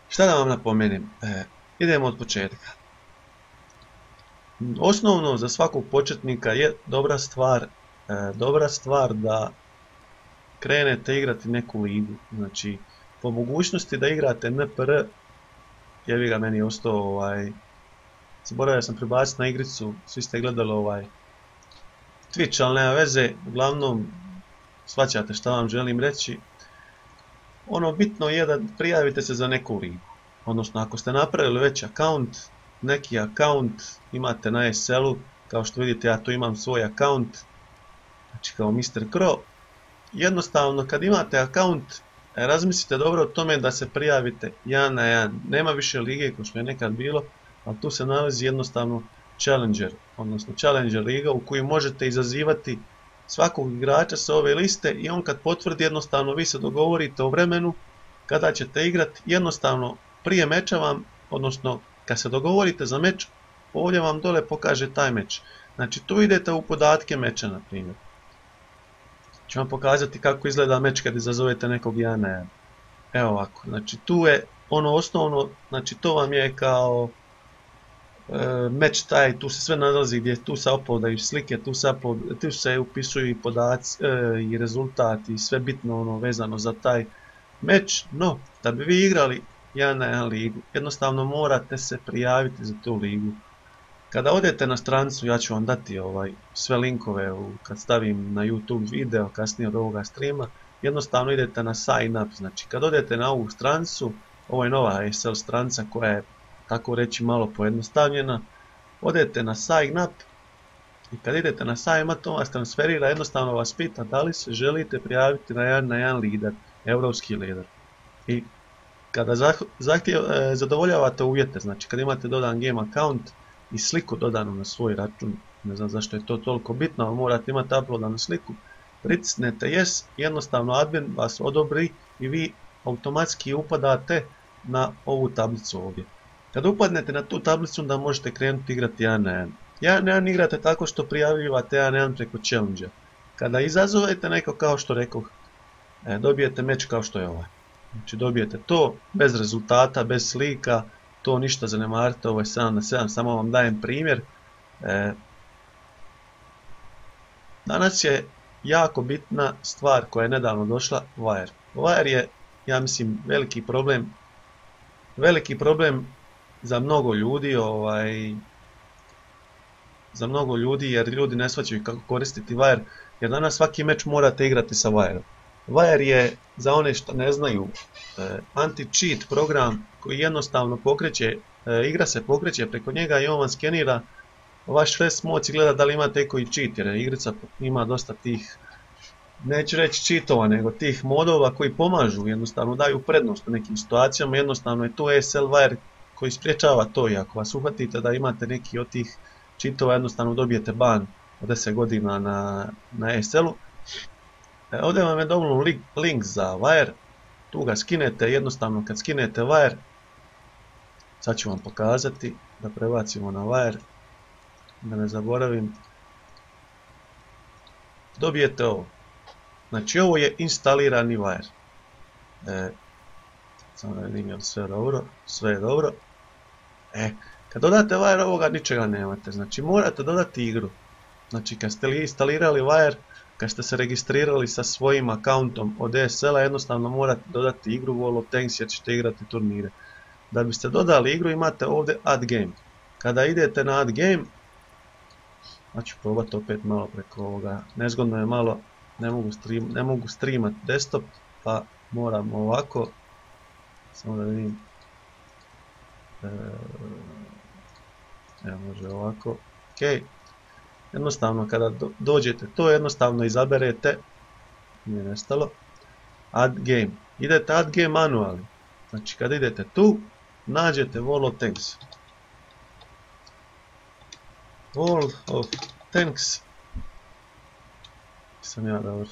Šta da vam napomenem? Idemo od početka. Osnovno za svakog početnika je dobra stvar da krenete igrati neku ligu. Znači, po mogućnosti da igrate NPR, jebi ga, meni je ostao zaboravio sam prebaciti na igricu, svi ste gledali Twitch, ali nema veze, uglavnom shvaćate šta vam želim reći. Ono bitno je da prijavite se za neku ligu. Odnosno, ako ste napravili već neki account imate na ESL-u, kao što vidite ja tu imam svoj account, znači kao Mr. Crow. Jednostavno, kad imate account, razmislite dobro o tome da se prijavite 1 na 1. Nema više lige kao što je nekad bilo, ali tu se nalazi jednostavno Challenger, odnosno Challenger liga u kojoj možete izazivati svakog igrača sa ove liste i on kad potvrdi, jednostavno vi se dogovorite o vremenu kada ćete igrati. Jednostavno prije meča vam, odnosno kad se dogovorite za meč, ovdje vam dole pokaže taj meč. Znači tu idete u podatke meča, na primjer. Ću vam pokazati kako izgleda meč kad izazovete nekog 1 na 1. Evo ovako, znači tu je ono osnovno, znači to vam je kao meč taj, tu se sve nalazi gdje tu se uploadaju slike, tu se upisuju i podaci i rezultati i sve bitno vezano za taj meč. No, da bi vi igrali 1 na 1 ligu, jednostavno morate se prijaviti za tu ligu. Kada odete na stranicu, ja ću vam dati sve linkove kad stavim na YouTube video kasnije od ovoga streama, jednostavno idete na sign up. Znači kad odete na ovu stranicu, ovo je nova ESL stranica koja je tako reći malo pojednostavljena, odete na sign up i kad idete na sign up to vas transferira, jednostavno vas pita da li se želite prijaviti na 1 na 1 lider, europski lider. I kada zadovoljavate uvjete, znači kad imate dodan game account i sliku dodanu na svoj račun, ne znam zašto je to toliko bitno, ali morate imati uploadanu sliku, pritisnete yes, jednostavno admin vas odobri i vi automatski upadate na ovu tablicu ovdje. Kad upadnete na tu tablicu, onda možete krenuti igrati 1 na 1. 1 na 1 igrate tako što prijavljivate 1 na 1 preko challenge. Kada izazovete neko, kao što rekoh, dobijete meč kao što je ovaj. Znači dobijete to bez rezultata, bez slika, to ništa zanemarite, ovo je 7 na 7, samo vam dajem primjer. Danas je jako bitna stvar koja je nedavno došla, Wire. Wire je, ja mislim, veliki problem za mnogo ljudi, jer ljudi ne shvaćaju kako koristiti Wire, jer danas svaki meč morate igrati sa Wire. Wire je, za one što ne znaju, anti-cheat program koji jednostavno igra se pokreće preko njega i on vam skenira vaš rest moc i gleda da li imate koji cheat, jer igrica ima dosta tih, neću reći cheatova, nego tih modova koji pomažu, jednostavno daju prednost u nekim situacijama, jednostavno je tu ESL Wire koji spriječava to i ako vas uhvatite da imate neki od tih cheatova, jednostavno dobijete ban od 10 godina na ESL-u. Ovdje vam je dovoljno link za Wire, tu ga skinete, jednostavno kad skinete Wire, sad ću vam pokazati, da prebacimo na Wire, da ne zaboravim, dobijete ovo. Znači ovo je instalirani Wire. Samo da vidim je li sve dobro, sve je dobro. Kad dodate Wire ovoga ničega nemate, znači morate dodati igru. Znači kad ste instalirali Wire, kad ste se registrirali sa svojim accountom od ESL-a, jednostavno morate dodati igru World of Tanks jer ćete igrati turnire. Da biste dodali igru imate ovdje Add Game. Kada idete na Add Game, ja ću probati opet malo preko ovoga, nezgodno je malo, ne mogu streamat desktop, pa moram ovako, samo da vidim, može ovako, ok. Jednostavno kada dođete to, jednostavno izaberete, nije nestalo, Add Game. Idete Add Game manually. Znači kada idete tu, nađete World of Tanks. World of Tanks. Sam ja dobro.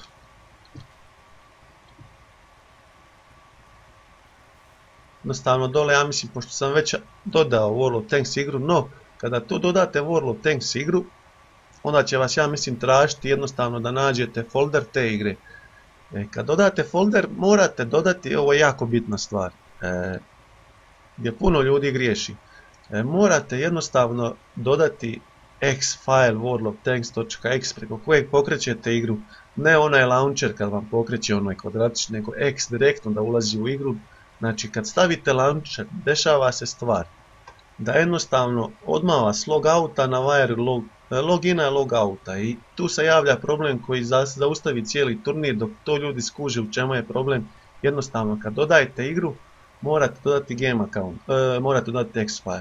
Jednostavno dole, ja mislim, pošto sam već dodao World of Tanks igru, no kada tu dodate World of Tanks igru, onda će vas, ja mislim, tražiti jednostavno da nađete folder te igre. Kad dodate folder, morate dodati, ovo je jako bitna stvar, gdje puno ljudi griješi. Morate jednostavno dodati x file world-of-tanks.x preko kojeg pokrećete igru. Ne onaj launcher kad vam pokreće onaj kvadratić, nego x direktno da ulazi u igru. Znači kad stavite launcher, dešava se stvar da jednostavno odmah vas logouta na wire logina i logouta i tu se javlja problem koji zaustavi cijeli turnir dok to ljudi skuže u čemu je problem. Jednostavno kad dodajete igru morate dodati game account, morate dodati x file.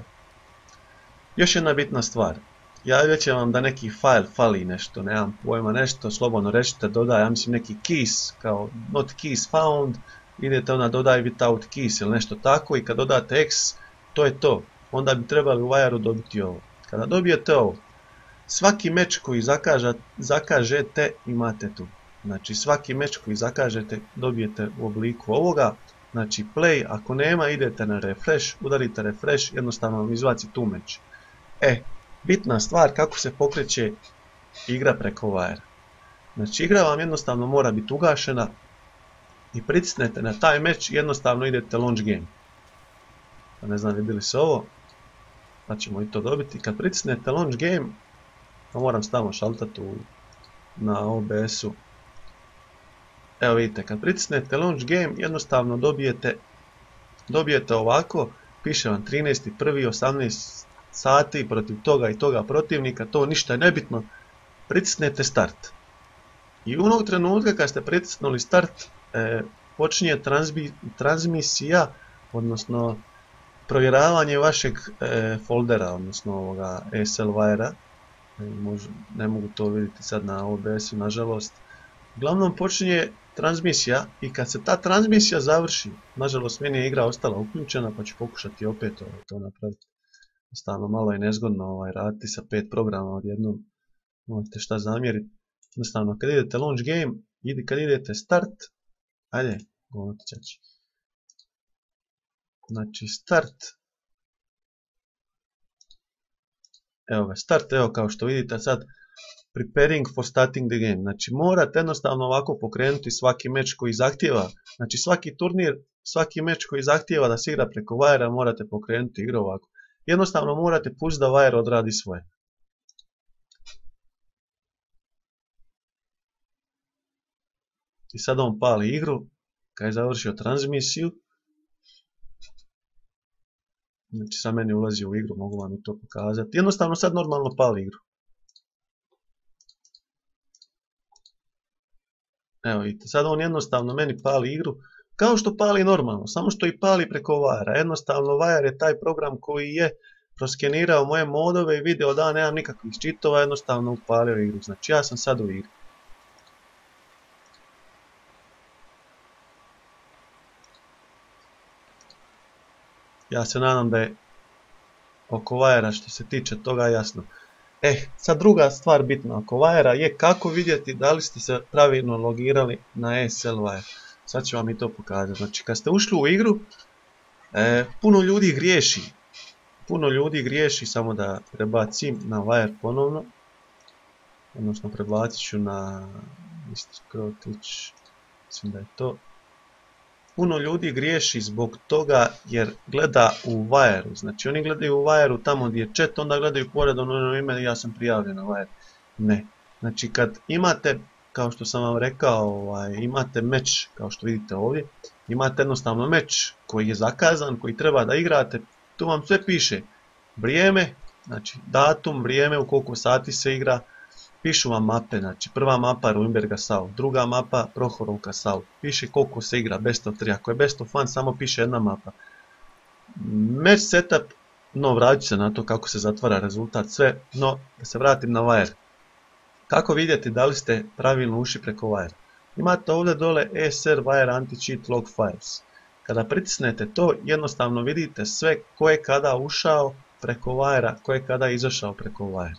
Još jedna bitna stvar, javit će vam da neki file fali nešto, nemam pojma nešto, slobodno rečite dodaj, ja mislim neki keys, kao not keys found, idete onda dodaj without keys ili nešto tako i kad dodate x, to je to. Onda bi trebali u Wire-u dobiti ovo. Kada dobijete ovo, svaki meč koji zakažete imate tu. Znači svaki meč koji zakažete dobijete u obliku ovoga. Znači play, ako nema idete na refresh, udarite refresh, jednostavno vam izbaci tu meč. Bitna stvar kako se pokreće igra preko Wire. Znači igra vam jednostavno mora biti ugašena i pritisnete na taj meč i jednostavno idete launch game. Pa ne znam vidjeli se ovo, pa ćemo i to dobiti. Kad pritisnete launch game, pa moram stalno šaltati na OBS-u. Evo vidite, kad pritisnete launch game, jednostavno dobijete ovako, piše vam 13.1.18 sati protiv toga i toga protivnika, to ništa je nebitno, pritisnete start. I onog trenutka kad ste pritisnuli start, počinje transmisija, odnosno provjeravanje vašeg foldera, odnosno ovoga ESL Wire-a. Ne mogu to vidjeti sad na OBS-u, nažalost. Uglavnom počinje transmisija i kad se ta transmisija završi, nažalost meni je igra ostala uključena pa ću pokušati opet to napraviti. Stalno malo je nezgodno raditi sa 5 programa odjednom, možete šta zamjeriti. Jednostavno kad idete launch game, kad idete start, ajde, govoriti ćaći. Znači start, evo ga start, evo kao što vidite sad preparing for starting the game, znači morate jednostavno ovako pokrenuti svaki meč koji zahtijeva, znači svaki turnir, svaki meč koji zahtijeva da se igra preko Wire-a morate pokrenuti igru ovako, jednostavno morate pustiti da Wire odradi svoje. I sad on pali igru, kad je završio transmisiju. Znači sad meni ulazi u igru, mogu vam i to pokazati. Jednostavno sad normalno pali igru. Evo vidite, sad on jednostavno meni pali igru, kao što pali normalno, samo što i pali preko Wire-a. Jednostavno Wire je taj program koji je proskenirao moje modove i video da nemam nikakvih čitova, jednostavno upalio igru. Znači ja sam sad u igri. Ja se nadam da je oko Wire-a što se tiče toga jasno. Sad druga stvar bitna oko Wire-a je kako vidjeti da li ste se pravilno logirali na ESL Wire. Sad ću vam i to pokazati. Znači kad ste ušli u igru, puno ljudi griješi. Puno ljudi griješi, samo da prebacim na Wire ponovno. Odnosno prebacit ću na Krotić, mislim da je to. Puno ljudi griješi zbog toga jer gleda u Wire-u, znači oni gledaju u Wire-u tamo gdje je chat, onda gledaju pored ono ime ja sam prijavljen na Wire. Ne, znači kad imate, kao što sam vam rekao, imate meč, kao što vidite ovdje, imate jednostavno meč koji je zakazan, koji treba da igrate, tu vam sve piše vrijeme, znači datum, vrijeme, u koliko sati se igra, pišu vam mape, znači prva mapa Ruimberga South, druga mapa Prohorovka South, piše koliko se igra, best of 3, ako je best of 1 samo piše jedna mapa. Match setup, no vratit ću se na to kako se zatvara rezultat, sve, no da se vratim na Wire. Kako vidjeti da li ste pravilno ušli preko Wire? Imate ovdje dole ESR Wire Anti-Cheat Log Files. Kada pritisnete to, jednostavno vidite sve ko je kada ušao preko Wire-a, ko je kada izašao preko Wire.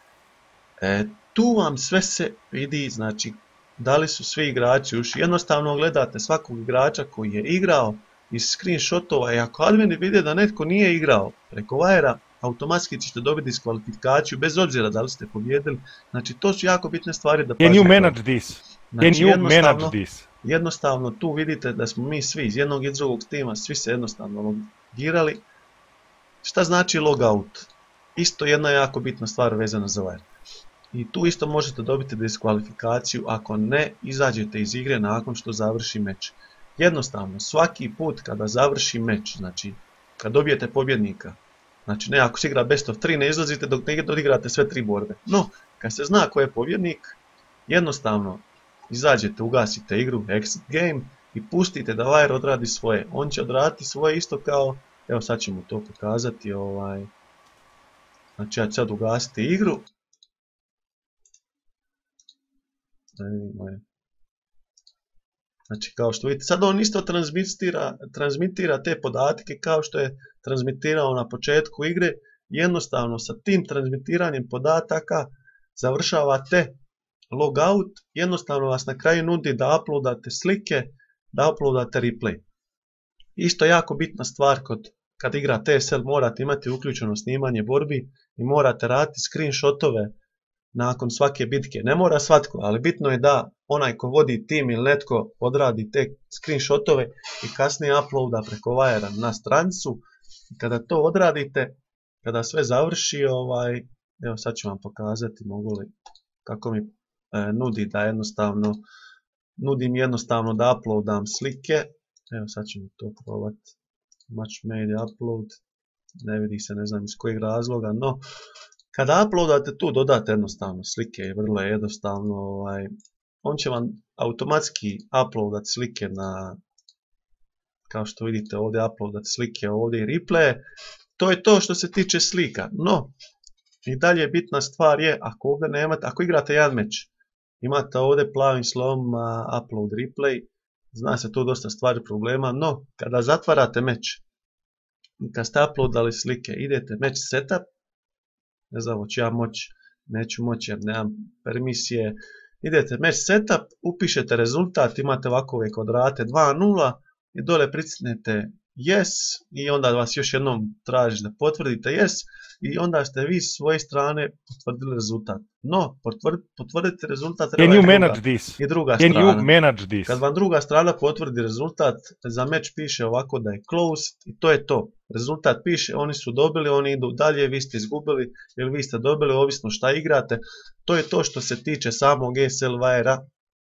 Tu vam sve se vidi, znači da li su svi igrači ušli. Jednostavno gledate svakog igrača koji je igrao iz screenshotova i ako admini vide da netko nije igrao preko Wire-a, automatski ćete dobiti diskvalifikaciju bez obzira da li ste pobjedili. Znači to su jako bitne stvari da pažete. Can you manage this? Znači, jednostavno tu vidite da smo mi svi iz jednog i drugog tima, svi se jednostavno konfigurali. Šta znači logout? Isto jedna jako bitna stvar vezana za wire. I tu isto možete dobiti diskvalifikaciju ako ne izađete iz igre nakon što završi meč. Jednostavno, svaki put kada završi meč, znači kad dobijete pobjednika, znači ne ako se igra best of 3 ne izlazite dok ne odigrate sve 3 borbe. No, kad se zna ko je pobjednik, jednostavno izađete, ugasite igru, exit game i pustite da wire odradi svoje. On će odraditi svoje isto kao, evo sad ćemo to pokazati, znači ja ću sad ugasiti igru. Znači kao što vidite, sad on isto transmitira te podatke kao što je transmitirao na početku igre. Jednostavno sa tim transmitiranjem podataka završavate logout, jednostavno vas na kraju nudi da uploadate slike, da uploadate replay. Isto jako bitna stvar kad igrate TSL, morate imati uključeno snimanje borbi i morate raditi screenshotove nakon svake bitke. Ne mora svatko, ali bitno je da onaj ko vodi tim ili netko odradi te screenshotove i kasnije uploada preko Wire na stranicu. I kada to odradite, kada sve završi, evo sad ću vam pokazati mogu li, kako mi nudi da jednostavno, nudim jednostavno da uploadam slike. Evo sad ćemo to probati. Match made upload, ne vidi se, ne znam iz kojeg razloga, no kada uploadate tu dodate jednostavno slike i vrlo je jednostavno, on će vam automatski uploadat slike na, kao što vidite ovdje uploadat slike ovdje i replay. To je to što se tiče slika, no i dalje bitna stvar je ako ovdje nemate, ako igrate jedan meč, imate ovdje plavim slovom upload replay, zna se tu dosta stvari problema, no kada zatvarate meč i kad ste uploadali slike, idete match setup, ne znam hoću ja moći, neću moći jer nemam permisije, idete match setup, upišete rezultat, imate ovakove kvadrate 2-0 i dole pritisnete yes i onda vas još jednom traži da potvrdite yes i onda ste vi s svoje strane potvrdili rezultat. No, potvrditi rezultat treba i druga strana. Kad vam druga strana potvrdi rezultat, za meč piše ovako da je closed i to je to. Rezultat piše, oni su dobili, oni idu dalje, vi ste izgubili ili vi ste dobili, ovisno šta igrate. To je to što se tiče samog ESL Wire-a.